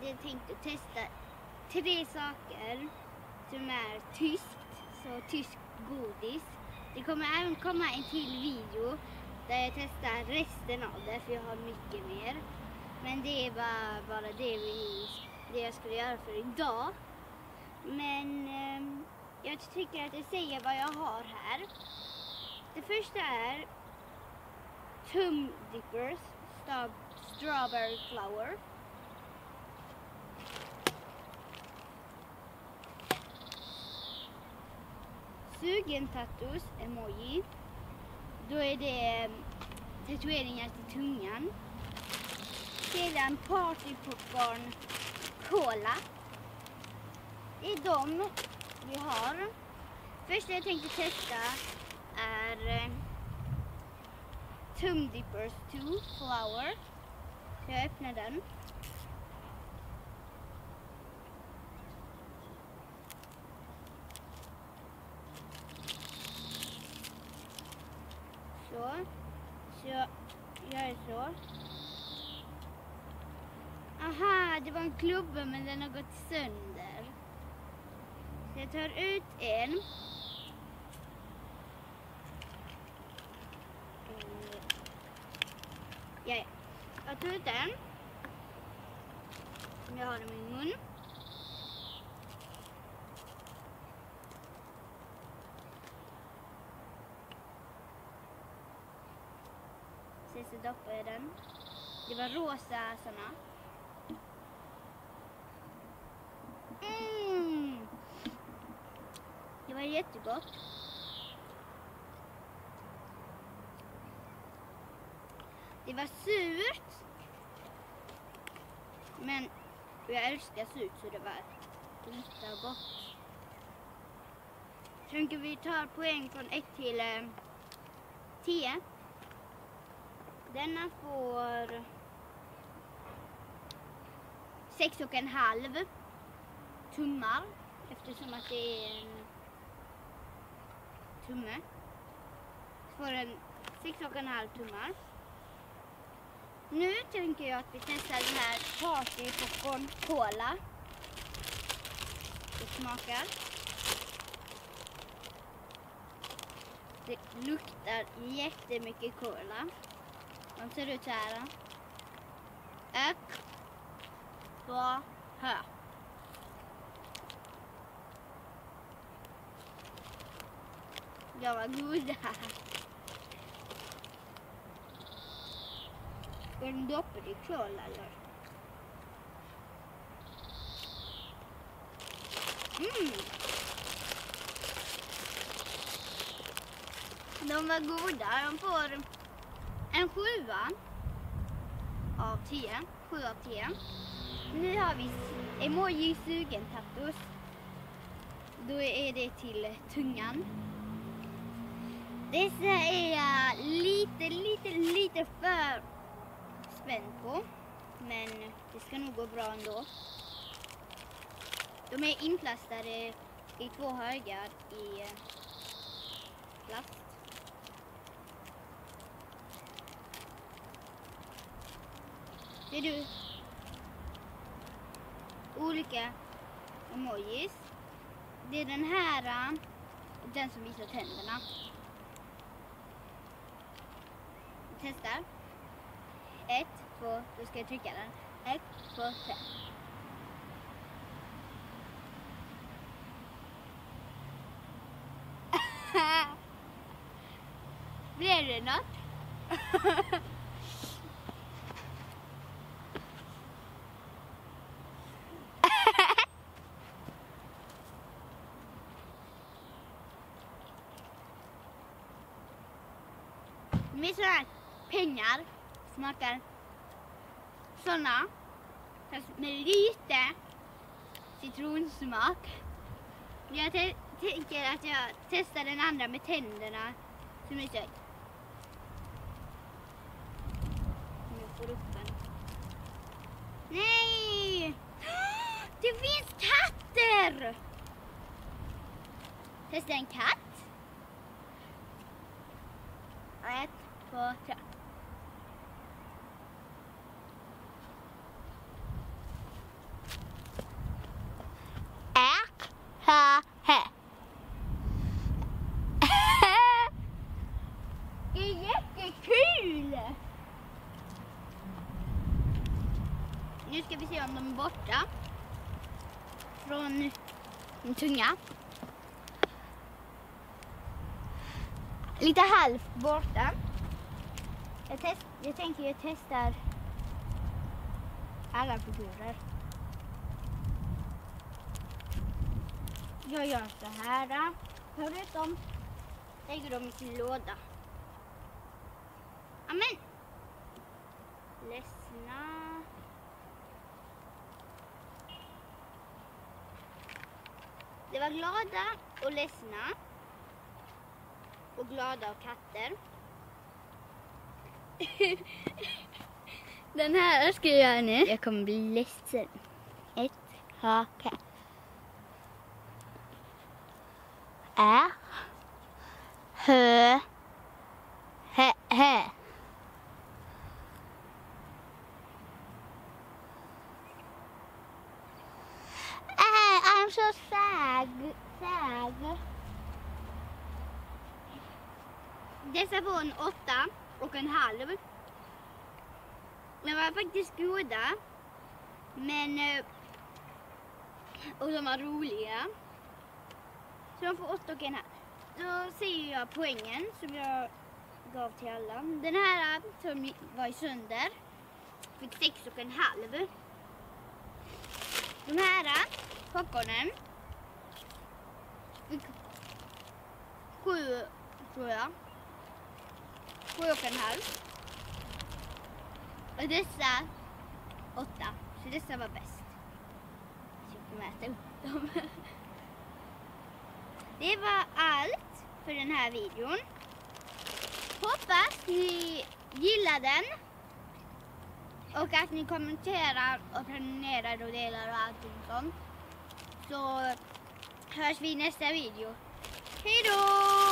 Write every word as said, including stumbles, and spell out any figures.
hade tänkt att testa tre saker som är tyskt, så tysk godis. Det kommer även komma en till video där jag testar resten av det, för jag har mycket mer. Men det var bara det, vi, det jag skulle göra för idag. Men eh, jag tycker att jag säger vad jag har här. Det första är Tum Dippers Strawberry Flower. Sugen tattus emoji. Då är det tatueringar till tungan. Sedan party popcorn cola. Det är de vi har. Första jag tänkte testa är Tum Dippers two flower. Så jag öppnar den. Så. Så jag gör så. Aha, det var en klubba men den har gått sönder. Så jag tar ut en. Ja, jag tar ut den. Jag har den i min mun. Sen så doppar jag den. Det var rosa såna. Mm. Det var jättegott. Det var surt. Men jag älskar surt så det var lite gott. Tänker vi tar poäng från ett till tio. Denna får sex och en halv tummar eftersom att det är en tumme. Så får den sex och en halv tummar. Nu tänker jag att vi testar den här party popcorn cola. Det smakar. Det luktar jättemycket cola. De ser ut så här. Och så här. Det var goda. Ska den doppa i cola eller? Mm. De var goda. De får en sjua av tio. Sju av tio. Nu har vi emoji sugen tattus. Då är det till tungan. Dessa är jag lite, lite, lite för spänd på. Men det ska nog gå bra ändå. De är inplastade i två högar i plast. Ser du olika emojis? Det är den här, den som visar tänderna. Vi testar. Ett, två, då ska jag trycka den. Ett, två, tre. Blir det något? Med sådana här pengar smakar sådana, fast med lite citronsmak. Jag tänker att jag testar den andra med tänderna som är så. Jag får upp den. Nej! Det finns katter! Testa en katt. Ett, två, tre. borta från min tunga. Lite halvt borta. Jag, test, jag tänker jag testar alla figurer. Jag gör så här. Förutom lägger dem i sin låda. Amen. Ledsna. Det var glada och ledsna. Och glada och katter. Den här ska jag göra nu. Jag kommer bli ledsen. Ett haka. Ä. Hö. Hä. Hä. I'm so sad. Sad. Dessa var en åtta och en halv. De var faktiskt goda. Men och de var roliga. Så de får åtta och en halv. Då ser jag poängen som jag gav till alla. Den här som var i sönder fick sex och en halv. De här popcornen fick sju, tror jag. Sju och en halv. Och dessa åtta. Så dessa var bäst. Så jag kommer äta upp dem. Det var allt för den här videon. Hoppas ni gillar den. Och att ni kommenterar och prenumererar och delar och allting sånt. Så hörs vi i nästa video. Hej då!